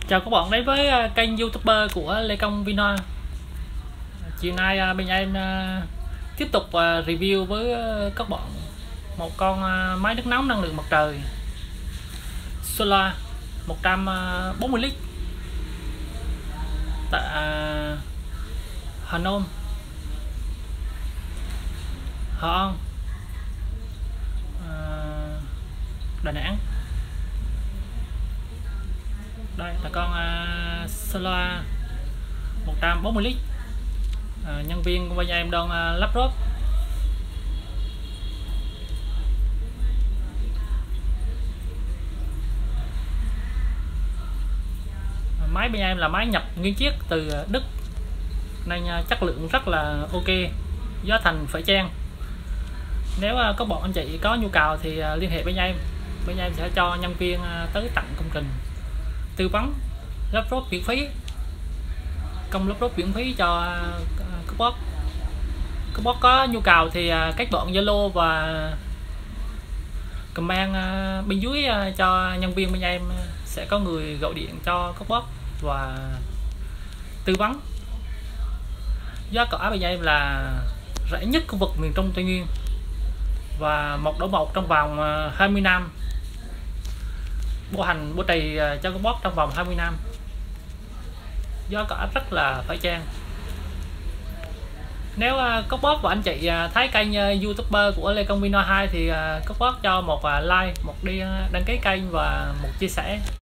Chào các bạn đến với kênh YouTuber của Lê Công Vina. Chiều nay bên em tiếp tục review với các bạn một con máy nước nóng năng lượng mặt trời Solar 140 lít tại Hà Nội, Hội An, Đà Nẵng. Đây là con Solar 140 lít. Nhân viên của bên em đang lắp ráp. Máy bên em là máy nhập nguyên chiếc từ Đức nên chất lượng rất là ok, giá thành phải chăng. Nếu các bạn anh chị có nhu cầu thì liên hệ bên em sẽ cho nhân viên tới tận công trình tư vấn lắp ráp miễn phí, công lắp ráp miễn phí cho các bác có nhu cầu thì các bạn Zalo và comment bên dưới cho nhân viên bên em, sẽ có người gọi điện cho các bác và tư vấn. Giá cả bên em là rẻ nhất khu vực miền Trung Tây Nguyên và một đổi một trong vòng 20 năm, bảo hành bảo trì cho các bác trong vòng 20 năm. Giá cả rất là phải chăng. Nếu các bác và anh chị thấy kênh YouTuber của Lê Công Vina 2 thì các bác cho một like, một đi đăng ký kênh và một chia sẻ.